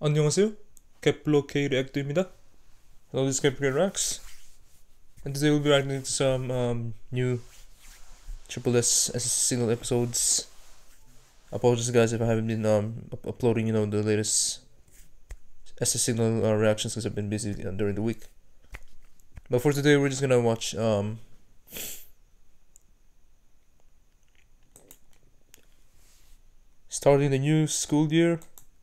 안녕하세요. Kepler K React입니다. Hello, this is Kepler Reacts, and today we'll be reacting to some new Triple S single episodes. Apologies, guys, if I haven't been uploading, the latest SS Signal reactions because I've been busy during the week. But for today, we're just gonna watch starting the new school year.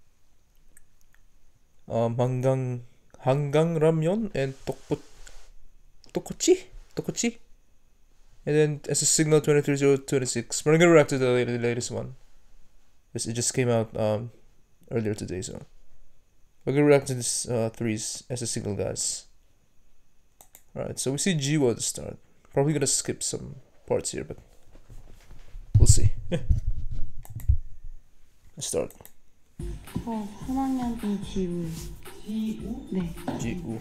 한강 ramyeon and tokochi, and then SS Signal 23026. We're gonna react to the latest one. It just came out earlier today, so we're gonna react to this three SS Signal guys. Alright, so we see Jiwoo to start. Probably gonna skip some parts here, but we'll see. Let's start. 3학년 지우. 지우? 네. Jiwoo.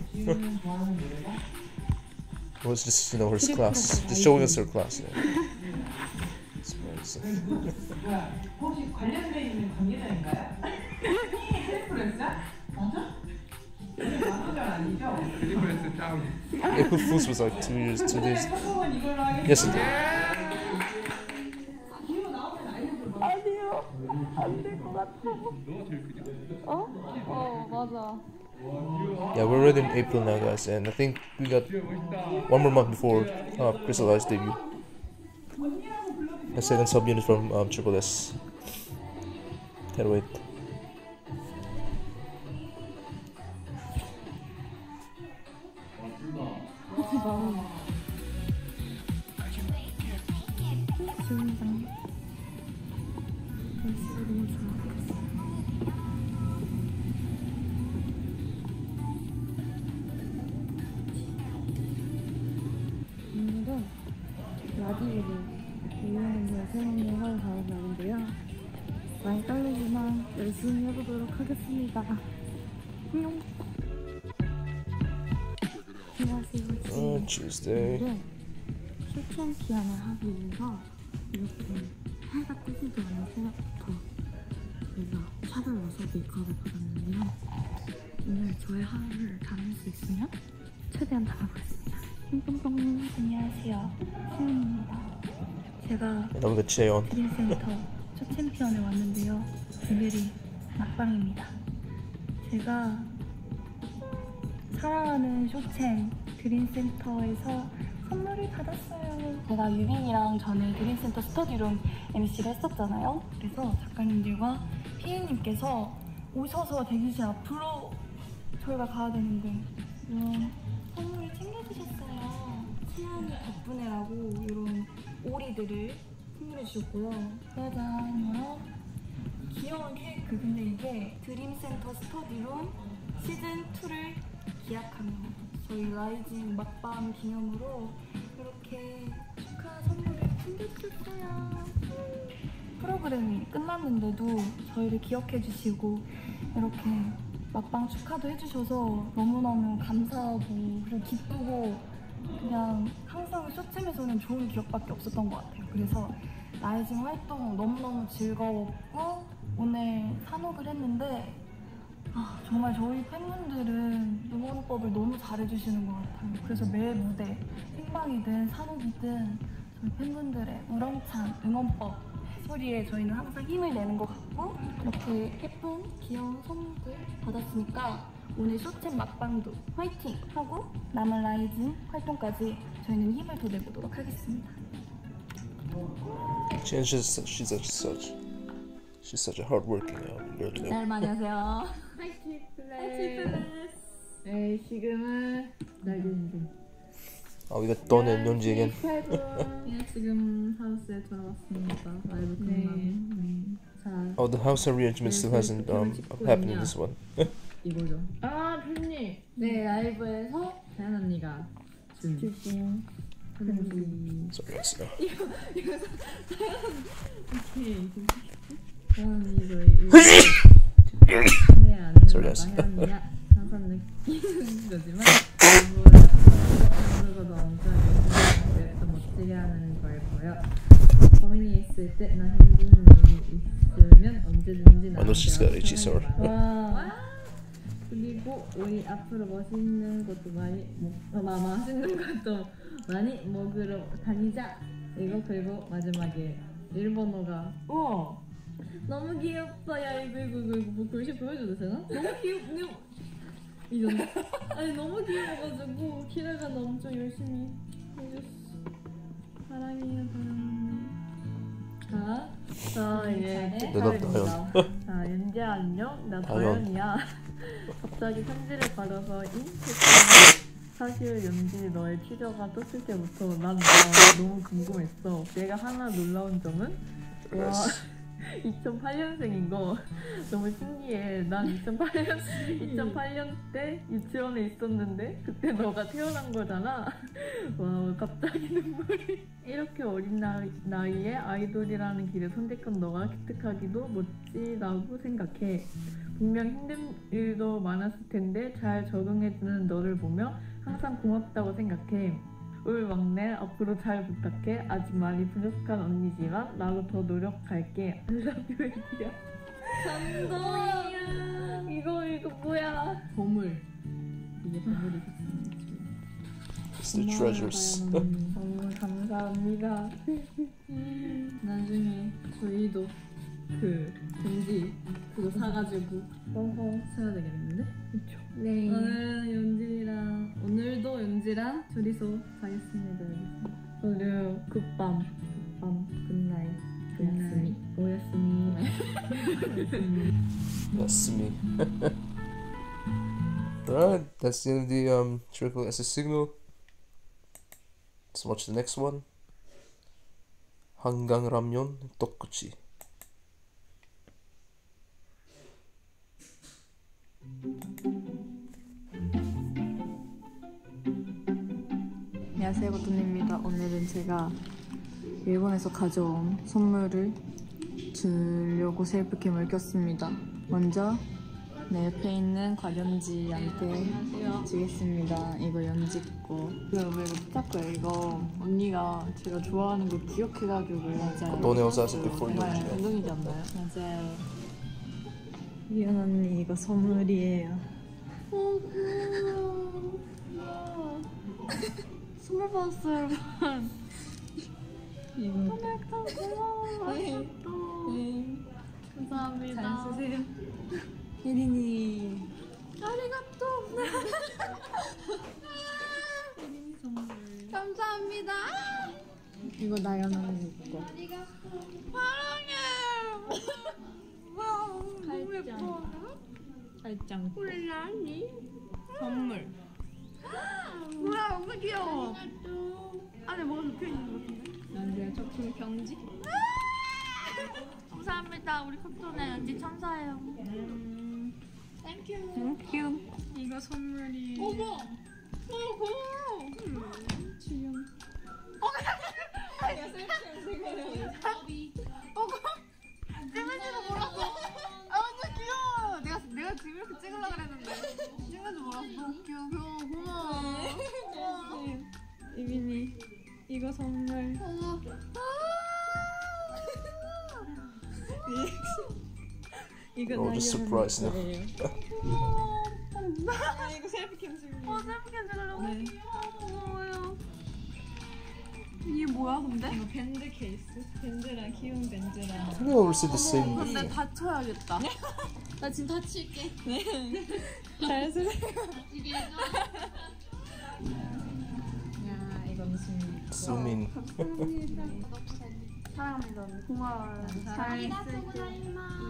Well, it's just, her class. Just showing us her class. Yeah. 혹시 관련돼 있는 관계자인가요? 트리플스야? 맞아? 만호전 아니죠? 트리플스 짱. April Fools was like 2 days. Yes, it did. 아니요. 안 될 것 같아. 맞아. Yeah, we're already in April now, guys, and I think we got one more month before Crystal Eyes debut. The second subunit from Triple S. Can't wait. 오늘은 라디오를 이용해서 새로운 영화를 가는 날인데요. 많이 떨리지만 열심히 해보도록 하겠습니다. 안녕. 안녕하세요. Tuesday. 오늘은 쇼챔 피아노 하기 위해서 이렇게 해가 뜨지도 않은 새벽부터 저희가 차를 와서 메이크업을 받았는데요. 오늘 저의 하루를 담을 수 있으면 최대한 담아보겠습니다. 뿅뿅뿅. 안녕하세요. 채연입니다. 제가 드림센터 첫 챔피언에 왔는데요. 오늘이 막방입니다. 제가 사랑하는 쇼챔 드림센터에서 선물을 받았어요. 제가 유빈이랑 전에 드림센터 스터디룸 MC를 했었잖아요. 그래서 작가님들과 PA님께서 오셔서 대기실 앞으로 저희가 가야 되는데 이런 선물을 챙겨주셨어요. 치안이 덕분에라고 이런 오리들을 선물해 주셨고요. 짜잔, 이런 귀여운 케이크. 근데 이게 드림센터 스터디룸 시즌2를 기약하며 저희 라이징 막방 기념으로 이렇게 축하 선물을 챙겨주셨어요. 프로그램이 끝났는데도 저희를 기억해 주시고 이렇게 막방 축하도 해주셔서 너무너무 감사하고 그리고 기쁘고 그냥 항상 쇼챔에서는 좋은 기억밖에 없었던 것 같아요. 그래서 라이징 활동 너무너무 즐거웠고 오늘 산옥을 했는데 정말 저희 팬분들은 응원법을 너무 잘해주시는 것 같아요. 그래서 매 무대, 생방이든 산옥이든 저희 팬분들의 우렁찬 응원법 소리에 저희는 항상 힘을 내는 것 같고 이렇게 예쁜 귀여운 선물들 받았으니까 오늘 쇼챔 막방도 화이팅! 하고 남은 라이징 활동까지 저희는 힘을 더 내보도록 하겠습니다. She's such a hardworking girl. 네, 여러분 안녕하세요. 화이팅 플레스. 네, 지금은 라이징. We got Don and Yeonji again. 네, 지금 하우스에 돌아왔습니다. 라이브 끝나고. Oh, the house arrangement still hasn't happened in this one. 이거죠. 아, 팬님. 네, 라이브에서 다현 언니가 주신 Sorry, guys. 오케이. 다현 언니 저희 안내야 다현이야 항상 느끼는 거지만 그거도 엄청 열심히 또 멋지게 하는 거고요. 고민이 있을 때나 힘든 일이 있으면 언제든지 I know she's got itchy sore. 와. 그리고 우리 앞으로 맛있는 것도 맛있는 것도 많이 먹으러 다니자. 이거 그리고 마지막에 일본어가 너무 귀엽어요. 이거 뭐 글씨 보여줘도 되나? 너무 귀엽네. 이거 아니 너무 귀여워가지고 키라가 엄청 열심히 해줬어. 사랑해요 다영. 자 이제 대답 자 윤지야 안녕. 나 다영. 다영이야. 갑자기 편지를 받아서 사실 연지 너의 티저가 떴을 때부터 난 너가 너무 궁금했어. 내가 하나 놀라운 점은 와 2008년생인 거 너무 신기해. 난 2008년 때 유치원에 있었는데 그때 너가 태어난 거잖아. 와 갑자기 눈물이. 이렇게 어린 나이에 아이돌이라는 길을 선택한 너가 기특하기도 멋지다고 생각해. 분명 힘든 일도 많았을 텐데 잘 적응해주는 너를 보며 항상 고맙다고 생각해. 우리 막내 앞으로 잘 부탁해. 아직 많이 부족한 언니지만 나도 더 노력할게. I love you 애기야. 감동이야. 이거 뭐야? 보물. 이게 보물이겠지. It's the treasures. 너무 감사합니다. 나중에 저희도 그 금지 그거 사가지고 써야 되겠는데? 그쵸? 네. 오늘도 연지랑 둘이서 자겠습니다. 오늘 굿밤 굿나잇 오야스미. That's me. Alright, that's the end of the Triple SS Signal. Let's watch the next one. 한강 라면 떡꼬치. 안녕하세요, 고토입니다. 오늘은 제가 일본에서 가져온 선물을 주려고 셀프캠을 꼈습니다. 먼저 내 옆에 있는 곽연지한테 주겠습니다. 이거 연지 거. 이거 자꾸 이거 언니가 제가 좋아하는 거 기억해가지고. 맞아요. 돈에 오사스 before you. 정말 감동이지 않나요? 맞아요. 이현 언니 이거 선물이에요. 선물 받았어요, 여러분. 이거 고마워. 네. 감사합니다. 잘 쓰세요. 예린이. 아리가또. 예린이 선물. 감사합니다. 이거 나연 언니 거. 사랑해. 와, 너무 예뻐. 발장. 홀라니. 선물. 뭐야, 너무 귀여워. 안에 뭐가 적혀있는 것 같은데? 연지야, 적힌 경지? 감사합니다. 우리 컵톤의 연지 천사예요. 땡큐. 이거 선물이. 어머! 고마워! 주영. 아니야, 찍을지도 몰랐어. 아, 완전 귀여워. 내가 지금 이렇게 찍으려고 그랬는데. 찍는 줄 몰랐어. 너무 귀여워. 고마워. 이빈이, 이거 선물. 어머. 이거 Oh, just surprise now. 이거 셀프캠 찍으려고. 셀프캠 찍으려고? 네. 고마워요. 이게 뭐야, 근데? 이거 밴드 케이스. 밴드랑 귀여운 밴드랑. I think I received the same 근데 thing. 다쳐야겠다. 나 지금 다칠게. 네. 잘 쓰세요. 야, 이건 무슨. Zoom in. 사랑합니다. 고마워요. 잘 쓸게.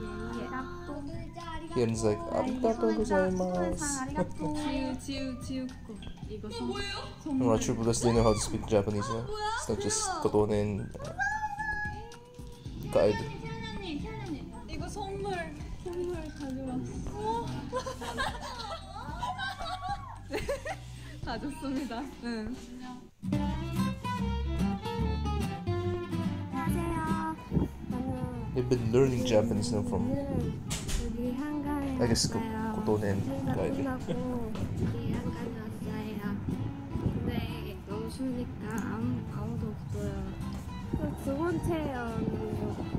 Hien's like, arigatou gozaimasu. 지우 거. 이거 뭐예요? Alright, Triple S, they know how to speak Japanese now. It's not just Kotonen guide. 이거 선물 가져왔어. 가졌습니다. 응. They've been learning Japanese now from, 여기 한강에 I guess, 왔어요. Kotonen guide. 끝나고 여기 한강에 왔어요. 근데 너무 추우니까 아무도 없어요. 두 번째예요.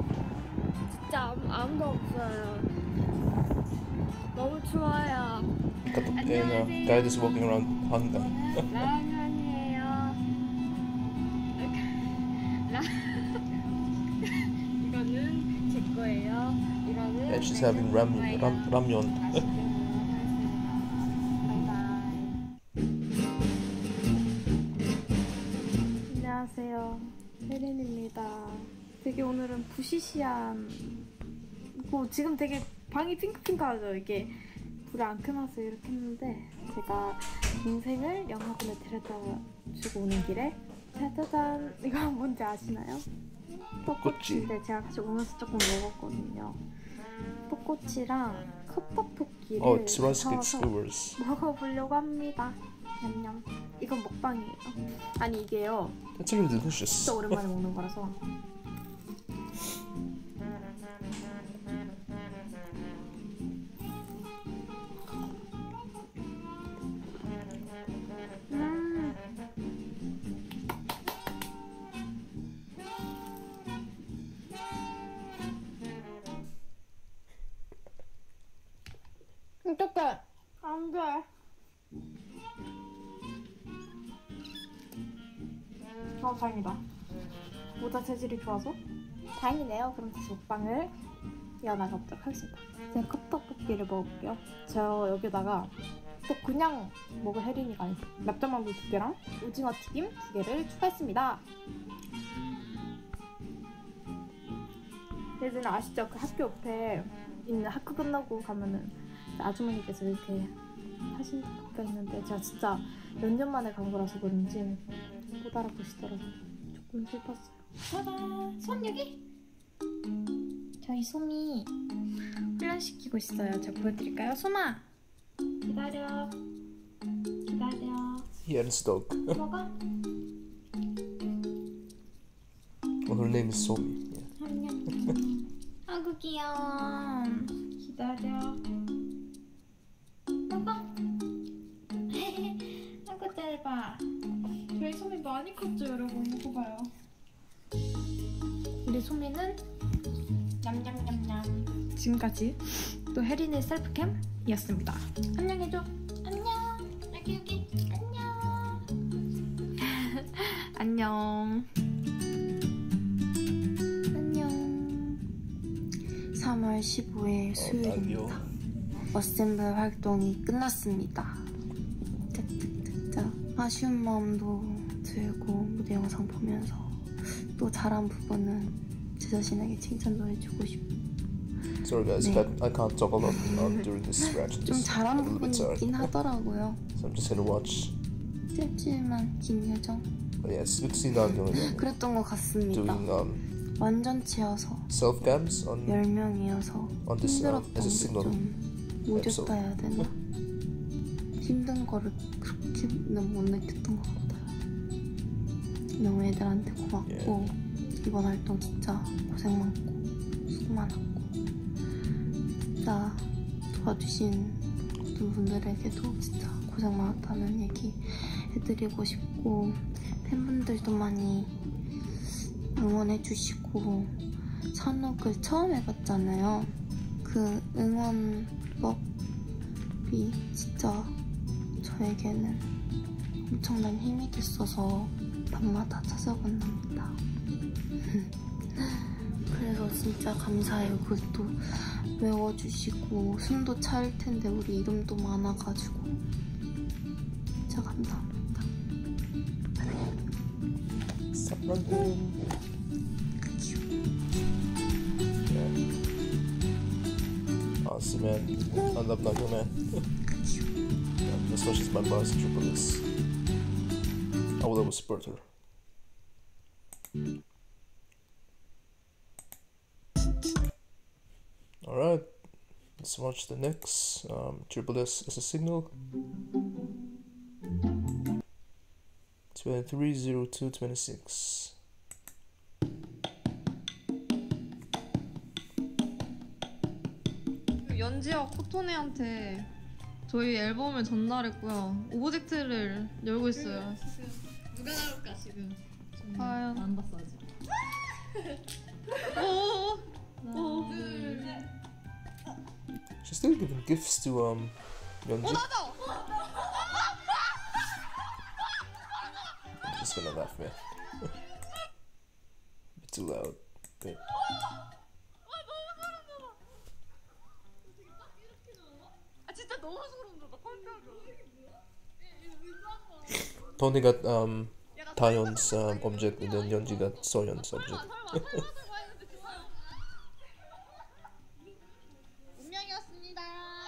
진짜 아무도 없어요. 너무 추워요. guy is walking around 한강. 라면이에요. 이거는 제 거예요. 이거는 And she's having ramyun. 안녕하세요. 혜린입니다. 되게 오늘은 부시시한 지금 되게 방이 핑크핑크하죠. 이게 불을 안 켜놔서 이렇게 했는데 제가 동생을 영화관에 데려다 주고 오는 길에 짜자잔 이거 뭔지 아시나요? 떡꼬치인데 제가 사실 오면서 조금 먹었거든요. 떡꼬치랑 컵떡볶이를 사와서 먹어보려고 합니다. 냠냠. 이건 먹방이에요. 아니 이게요. That's really delicious. 진짜 오랜만에 먹는 거라서. 어떡해. 안 돼. 다행이다. 모자 재질이 좋아서 다행이네요. 그럼 다시 먹방을 이어나가보도록 하겠습니다. 제가 컵떡볶이를 먹을게요. 저 여기다가 또 그냥 먹을 혜린이가 아니고 납작만두 2개랑 오징어 튀김 2개를 추가했습니다. 예전에 아시죠? 그 학교 옆에 있는 학교 끝나고 가면은 아주머니께서 이렇게 하신 떡볶이가 있는데 제가 진짜 몇 년 만에 간 거라서 그런지 못 알아보시더라고요. 조금 슬펐어요. 짜잔! 손 여기! 저희 솜이 훈련시키고 있어요. 제가 보여드릴까요? 솜아! 기다려. 기다려. Jens dog. 먹어. Well, her name is Somi. 아구 귀여워. 기다려. 먹어. 아구 짧아. 저희 소미 많이 컸죠, 여러분. 이거 봐요. 우리 소미는 냠냠냠냠. 지금까지 또 혜린의 셀프캠이었습니다. 안녕해줘. 안녕. 여기. 안녕. 안녕. 3월 15일 수요일입니다. 어셈블 활동이 끝났습니다. 짝짝짝짝. 아쉬운 마음도 들고 무대 영상 보면서 또 잘한 부분은 제 자신에게 칭찬도 해주고 싶고. Sorry guys, 네. I can't talk a lot during this reaction. 좀 잘한 부분이 있긴 하더라고요. So I'm just gonna watch. 짧지만 긴 여정. But yeah, it's good to see Nagyong again. 그랬던 것 같습니다. Doing 완전체여서 self cams on 10명이어서 on this 힘들었던 as a single 게좀 모졌다 해야 되나? 힘든 거를 그렇게는 못 느꼈던 것 같아요. 너무 애들한테 고맙고 이번 활동 진짜 고생 많고 수고 많았고 진짜 도와주신 모든 분들에게도 진짜 고생 많았다는 얘기 해드리고 싶고 팬분들도 많이 응원해주시고 산옥을 처음 해봤잖아요. 그 응원법이 진짜 저에게는 엄청난 힘이 됐어서 밤마다 찾아봤답니다. 그래서 진짜 감사해요. 그것도 외워주시고 숨도 차일 텐데 우리 이름도 많아가지고 진짜 감사합니다. Awesome, man. I love Nagyong, man. As much as my boss Triple S, I will always support her. Alright, let's watch the next Triple S as a signal. 230226. 연지와 코토네한테 저희 앨범을 전달했고요. 오브젝트를 열고 있어요. 누가 나올까 지금? 과연 안 봤어 아직. She's still giving gifts to 연지? I'm just gonna laugh, man. It's too loud. Okay. Tony got Taeyeon's object, and then Yeonji got Soyeon's object. 운명이었습니다.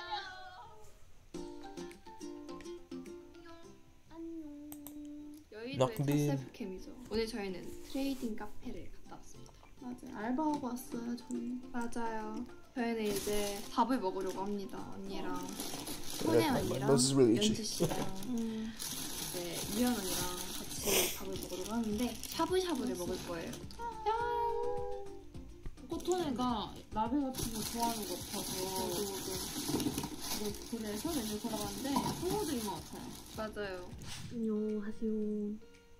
안녕. 여의도의 낙빈. 첫 셀프캠이죠. 오늘 저희는 트레이딩 카페를 갔다 왔습니다. 맞아요. 알바하고 왔어요, 저는. 맞아요. 저희는 이제 밥을 먹으려고 합니다. 언니랑 소녀 언니랑 nose is really itchy. 연지 씨랑 이제 유연 언니랑 같이 밥을 먹으려고 하는데 샤브샤브를 먹을 거예요. 코토네가 라벨 같은 거 좋아하는 것 같아서 그래서 메뉴 걸어봤는데 홍어들인 것 같아요. 맞아요. 안녕하세요.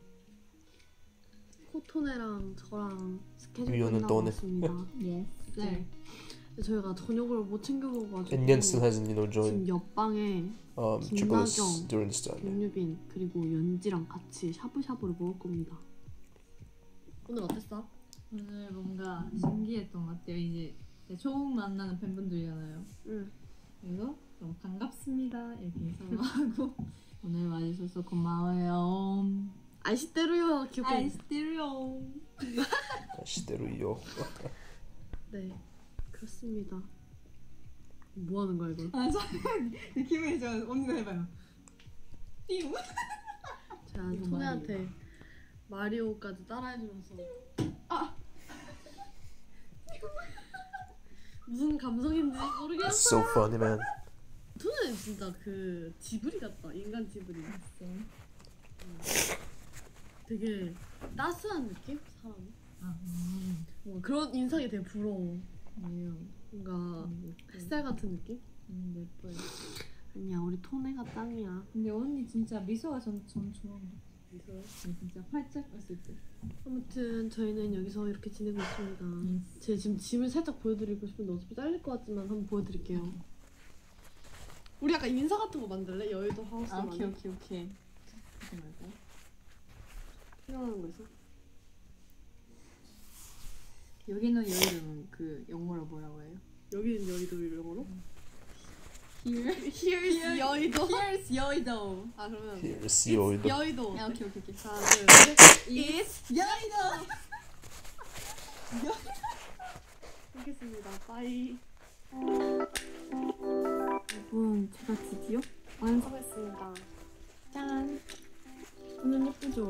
코토네랑 저랑 스케줄 위원은 끝나고 또네. 왔습니다. 네. 근데 저희가 저녁을 못 챙겨 먹어가지고 And Yen still hasn't, 지금 joined 옆방에 Triple S 김나경, during this time. 윤유빈 그리고 연지랑 같이 샤브샤브를 먹을 겁니다. 오늘 어땠어? 오늘 뭔가 신기했던 것 같아요. 이제 처음 만나는 팬분들이잖아요. 응. 그래서 너무 반갑습니다 이렇게 인사하고 오늘 와주셔서 고마워요. 아이시대로요. 기억해. 아이스테리오. 시대로요. 네, 그렇습니다. 뭐 하는 거야 이거? 아 저는 기분이 좋아요. 언니가 해봐요. 띠용. 제가 토네한테 마리오까지 따라해주면서 무슨 감성인지 모르겠어. It's so funny, man. 토네는 진짜 그 지브리 같다. 인간 지브리. 되게 따스한 느낌? 사람이? 뭔가 그런 인상이 되게 부러워. 뭔가 햇살 같은 느낌? 예뻐요. 아니야, 우리 토네가 짱이야. 근데 언니 진짜 미소가 전 좋은 것 같아요. 미소요? 진짜 활짝 웃을 때. 아무튼 저희는 여기서 이렇게 지내고 있습니다. 제가 지금 짐을 살짝 보여드리고 싶은데 어차피 잘릴 것 같지만 한번 보여드릴게요. 우리 약간 인사 같은 거 만들래? 여의도 하우스 아 만들. 오케이. 잠깐만요. 생각나는 거 있어? 여기는 여기는 그 영어로 뭐라고 해요? 여기는 여의도 영어로? Here. Here's 여의도. Here's 여의도. 아 그러면 Here's 여의도. 여의도. 아 오케이. 하나 둘 셋. It's 여의도. 알겠습니다. 빠이. 여러분, 제가 드디어 완성했습니다. 짠. 완전 예쁘죠?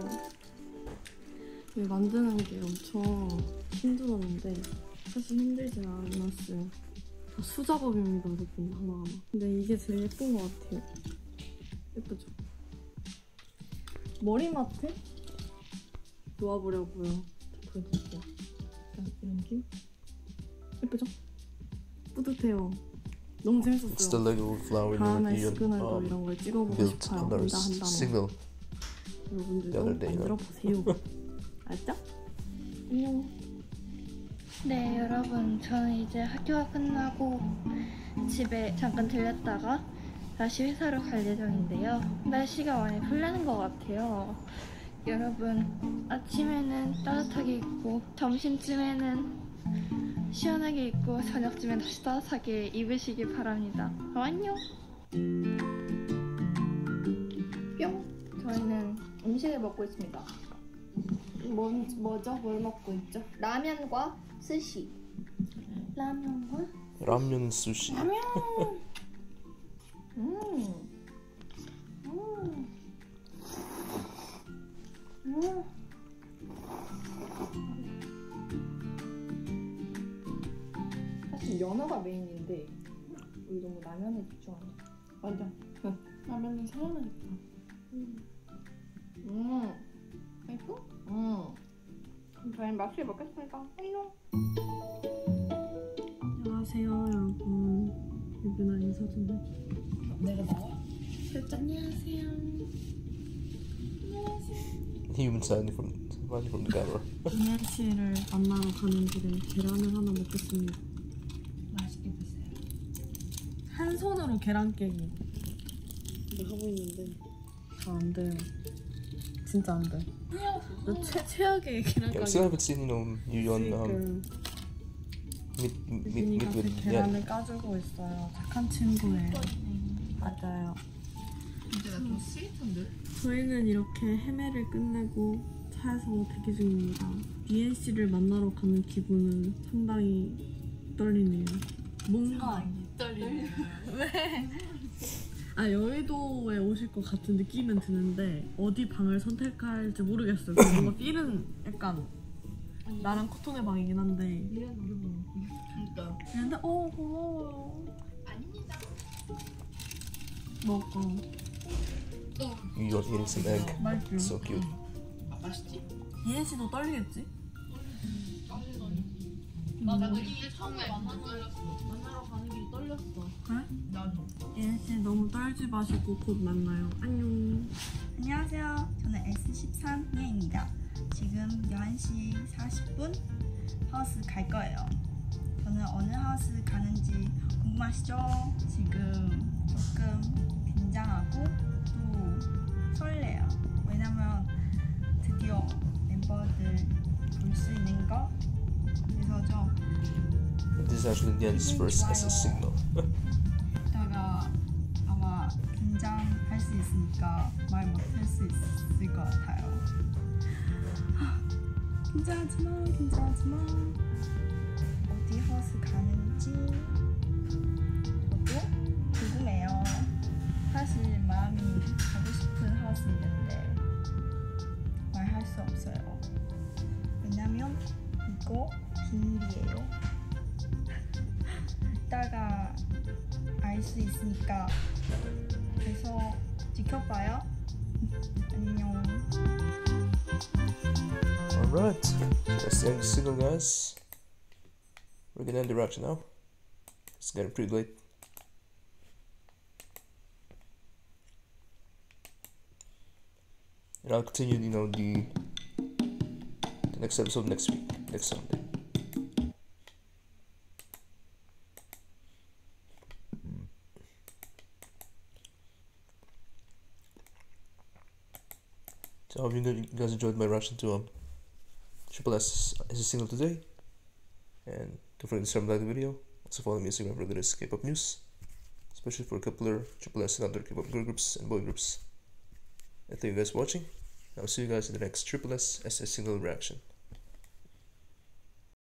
이 만드는 게 엄청 힘들었는데 사실 힘들진 않았어요. 다 수작업입니다, 여러분, 하나하나. 근데 이게 제일 예쁜 것 같아요. 예쁘죠? 머리맡에 놓아보려고요. 자, 보여드릴게요. 자, 이런 느낌? 예쁘죠? 뿌듯해요. 너무 It's the 재밌었어요. Lego flower 다음에 Ian 시그널도 이런 걸 찍어보고 built 싶어요. on our 혼자 한다면 signal. the 여러분들도 other day, 만들어 보세요. 알죠? 안녕. 네, 여러분, 저는 이제 학교가 끝나고 집에 잠깐 들렸다가 다시 회사로 갈 예정인데요. 날씨가 많이 풀리는 것 같아요. 여러분, 아침에는 따뜻하게 입고 점심쯤에는 시원하게 입고 저녁쯤엔 다시 따뜻하게 입으시길 바랍니다. 그럼 안녕. 뿅. 저희는 음식을 먹고 있습니다. 뭐죠? 뭘 먹고 있죠? 라면과 스시. 라면과 Ramyun sushi. 라면. 사실 연어가 메인인데 우리 너무 라면에 집중하네. 맞아. 라면은 사랑하니까. 맛있어? 그럼 저희는 맛있게 먹겠습니다. 안녕. 안녕하세요, 여러분. 유빈아 인사 좀 해줘. 내가 나와? 안녕하세요. Human sign from the camera. 이현 씨를 만나러 가는 길에 계란을 하나 먹겠습니다. 맛있게 드세요. 한 손으로 계란 깨기. 계속 하고 있는데 잘 안 돼요. 진짜 안 돼. 최악의 얘기를 Yeah, I still haven't seen you on meet 유니가 with 계란을 까주고 있어요. 착한 친구예요. 맞아요. 근데 나좀 스윗한데? 저희는 이렇게 헤매를 끝내고 차에서 대기 중입니다. ENC를 만나러 가는 기분은 상당히 떨리네요. 뭔가 떨리네. 여의도에 오실 것 같은 느낌은 드는데 어디 방을 선택할지 모르겠어요. 뭔가 필은 약간 나랑 코톤의 방이긴 한데 그러니까. 근데 고마워요. 아닙니다. 먹어. you're eating some egg. 맛있죠? So cute. 맛있지? ENC도 떨리겠지? 나도 이게 처음에 만나러 가는 길이 떨렸어. 그래? 나도. ENC 너무 떨지 마시고 곧 만나요. 안녕. 안녕하세요. 저는 S13예입니다. 지금 11시 40분 하우스 갈 거예요. 저는 어느 하우스 가는지 궁금하시죠? 지금 조금 긴장하고 또 설레요. 왜냐면 드디어 멤버들 볼 수 있는 거 그래서죠. This is actually Nian's first SS signal. 이따가 아마 긴장할 수 있으니까 말 못할 수 있을 것 같아요. 긴장하지 마. 어디 하우스 가는지 저도 궁금해요. 사실 마음이 가고 싶은 하우스 있는데 말할 수 없어요. 왜냐면 이거 비밀이에요. 이따가 알 수 있으니까 그래서 지켜봐요. 안녕. Alright, so that's the end of the signal, guys. We're gonna end the reaction now. It's getting pretty late. And I'll continue, the next episode next week, next Sunday. So I hope you guys enjoyed my reaction to Triple S as a single today. And don't forget to subscribe and like the video. Also follow me on Instagram for the latest K-pop news, especially for Kepler, Triple S, and other K-pop girl groups and boy groups. And thank you guys for watching. I'll see you guys in the next Triple S as a single reaction.